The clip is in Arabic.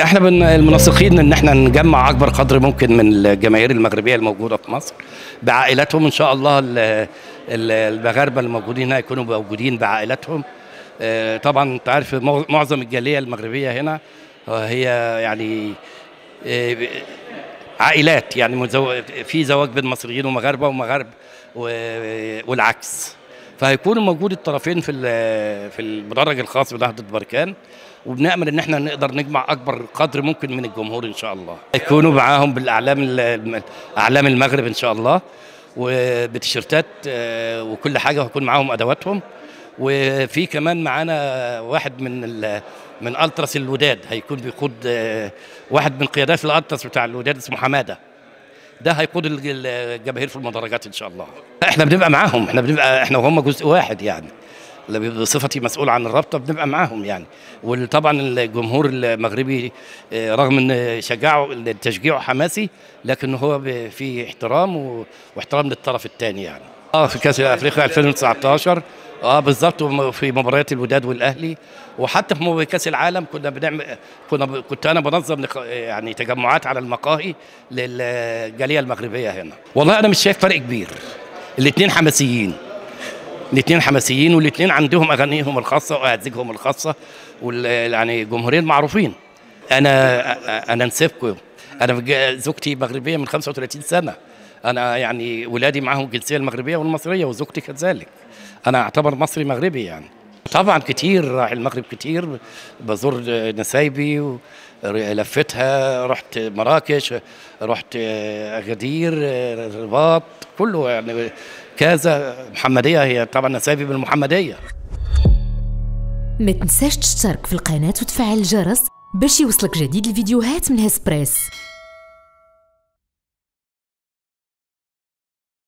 احنا المنسقين ان احنا نجمع اكبر قدر ممكن من الجماهير المغربيه الموجوده في مصر بعائلاتهم. ان شاء الله المغاربه الموجودين هنا يكونوا موجودين بعائلاتهم. طبعا انت عارف معظم الجاليه المغربيه هنا هي يعني عائلات، يعني في زواج بين مصريين ومغاربه ومغارب والعكس، فهيكونوا موجود الطرفين في المدرج الخاص بنهضة بركان، وبنأمل ان احنا نقدر نجمع اكبر قدر ممكن من الجمهور ان شاء الله. يكونوا معاهم اعلام المغرب ان شاء الله، وبتيشيرتات وكل حاجه، وهيكون معاهم ادواتهم. وفي كمان معانا واحد من التراس الوداد، هيكون بيقود واحد من قيادات الالتراس بتاع الوداد اسمه حماده، ده هيقود الجماهير في المدرجات ان شاء الله. احنا بنبقى معاهم، احنا وهم جزء واحد، يعني بصفتي مسؤول عن الرابطه بنبقى معاهم يعني. وطبعا الجمهور المغربي رغم ان تشجيعه حماسي، لكن هو في احترام واحترام للطرف الثاني يعني. في كاس افريقيا 2019 بالظبط، في مباريات الوداد والاهلي، وحتى في كاس العالم كنت انا بنظم يعني تجمعات على المقاهي للجاليه المغربيه هنا. والله انا مش شايف فرق كبير، الاثنين حماسيين، والاثنين عندهم اغانيهم الخاصه واهازيجهم الخاصه، يعني جمهورين معروفين. انا نسيبكم، انا زوجتي مغربيه من 35 سنه، انا يعني ولادي معاهم الجنسيه المغربيه والمصريه، وزوجتي كذلك، انا اعتبر مصري مغربي يعني. طبعا كتير راح المغرب، كتير بزور نسايبي لفتها، رحت مراكش، رحت اغادير، الرباط، كله يعني كذا. محمديه، هي طبعا نسايبي بالمحمديه. ما تنساش تشترك في القناه وتفعل الجرس باش يوصلك جديد الفيديوهات من هسبريس.